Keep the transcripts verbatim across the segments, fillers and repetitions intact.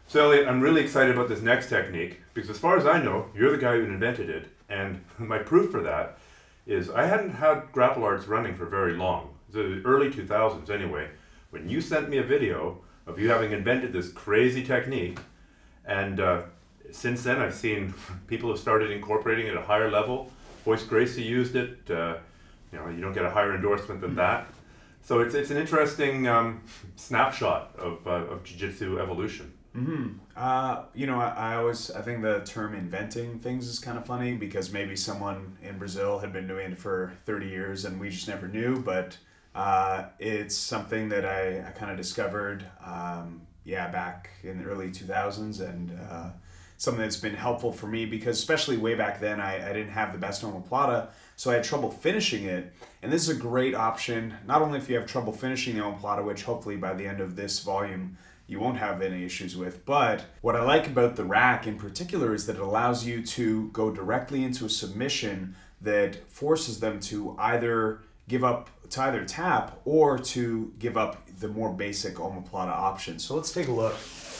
So Elliot, I'm really excited about this next technique because as far as I know, you're the guy who invented it. And my proof for that is I hadn't had grapple arts running for very long. The early two thousands anyway. When you sent me a video of you having invented this crazy technique, and uh, since then I've seen people have started incorporating it at a higher level. Boyce Gracie used it. Uh, you know, you don't get a higher endorsement than that. So it's it's an interesting um, snapshot of uh, of jiu-jitsu evolution. Mm-hmm. Uh, you know, I, I always I think the term inventing things is kind of funny because maybe someone in Brazil had been doing it for thirty years and we just never knew. But uh, it's something that I, I kind of discovered, um, yeah, back in the early two thousands, and uh, something that's been helpful for me because especially way back then I, I didn't have the best omoplata, so I had trouble finishing it. And this is a great option, not only if you have trouble finishing the omoplata, which hopefully by the end of this volume you won't have any issues with, but what I like about the rack in particular is that it allows you to go directly into a submission that forces them to either give up, to either tap or to give up the more basic omoplata option. So let's take a look.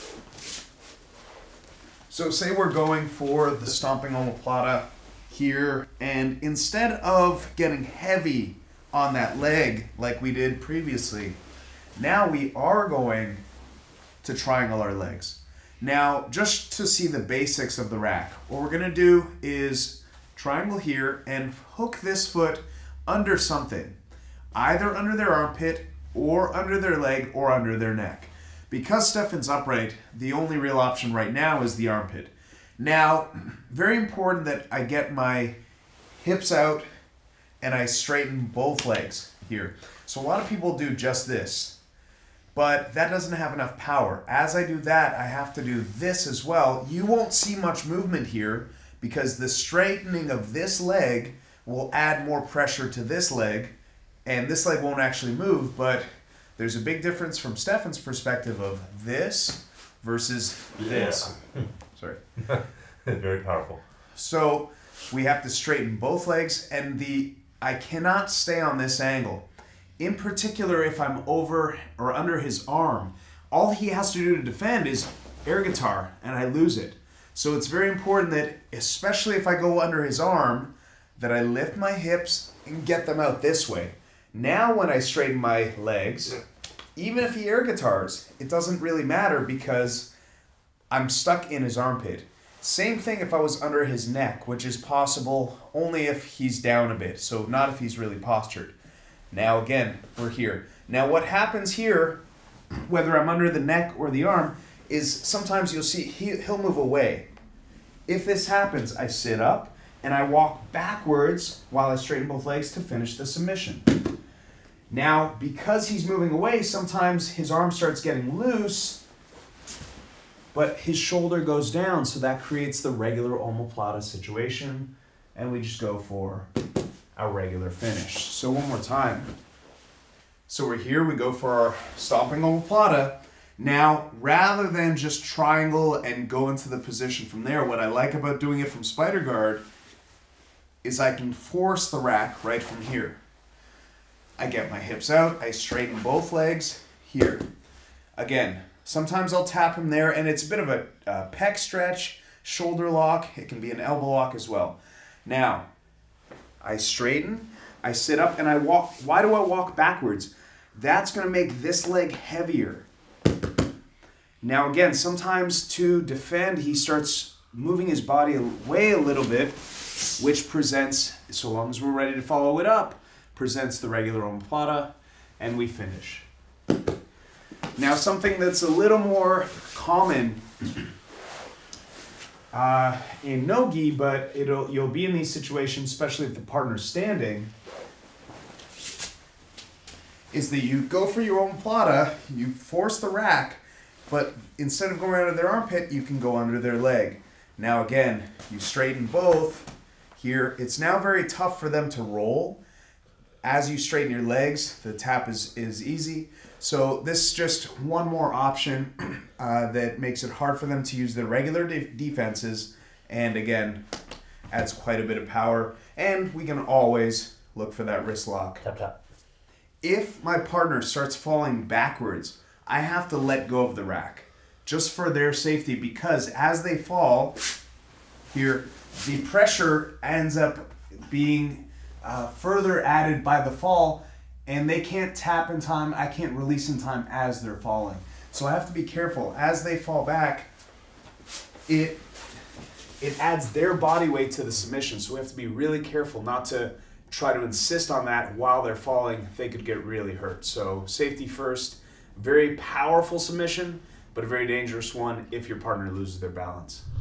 So say we're going for the stomping omoplata here, and instead of getting heavy on that leg like we did previously, now we are going to triangle our legs. Now, just to see the basics of the rack, what we're gonna do is triangle here and hook this foot under something, either under their armpit or under their leg or under their neck. Because Stephan's upright, the only real option right now is the armpit. Now, very important that I get my hips out and I straighten both legs here. So a lot of people do just this, but that doesn't have enough power. As I do that, I have to do this as well. You won't see much movement here because the straightening of this leg will add more pressure to this leg, and this leg won't actually move, but there's a big difference from Stephan's perspective of this versus this. Yeah. Sorry. Very powerful. So we have to straighten both legs, and the I cannot stay on this angle. In particular, if I'm over or under his arm, all he has to do to defend is air guitar, and I lose it. So it's very important that, especially if I go under his arm, that I lift my hips and get them out this way. Now when I straighten my legs, even if he air guitars, it doesn't really matter because I'm stuck in his armpit. Same thing if I was under his neck, which is possible only if he's down a bit, so not if he's really postured. Now again, we're here. Now what happens here, whether I'm under the neck or the arm, is sometimes you'll see he, he'll move away. If this happens, I sit up and I walk backwards while I straighten both legs to finish the submission. Now, because he's moving away, sometimes his arm starts getting loose, but his shoulder goes down, so that creates the regular omoplata situation, and we just go for our regular finish. So one more time. So we're here, we go for our stomping omoplata. Now, rather than just triangle and go into the position from there, what I like about doing it from spider guard is I can force the rack right from here. I get my hips out, I straighten both legs here. Again, sometimes I'll tap him there, and it's a bit of a uh, pec stretch, shoulder lock, it can be an elbow lock as well. Now, I straighten, I sit up, and I walk. Why do I walk backwards? That's gonna make this leg heavier. Now again, sometimes to defend, he starts moving his body away a little bit, which presents, so long as we're ready to follow it up, presents the regular omoplata, and we finish. Now something that's a little more common uh, in Nogi, but it'll you'll be in these situations, especially if the partner's standing, is that you go for your omoplata, you force the rack, but instead of going under their armpit, you can go under their leg. Now again, you straighten both. Here, it's now very tough for them to roll. As you straighten your legs, the tap is, is easy. So this is just one more option uh, that makes it hard for them to use their regular de defenses, and again, adds quite a bit of power. And we can always look for that wrist lock. Tap, tap. If my partner starts falling backwards, I have to let go of the rack. just for their safety, because as they fall here, the pressure ends up being uh, further added by the fall, and they can't tap in time, I can't release in time as they're falling. So I have to be careful. As they fall back, it it adds their body weight to the submission, so we have to be really careful not to try to insist on that while they're falling. They could get really hurt. So safety first. Very powerful submission, but a very dangerous one if your partner loses their balance.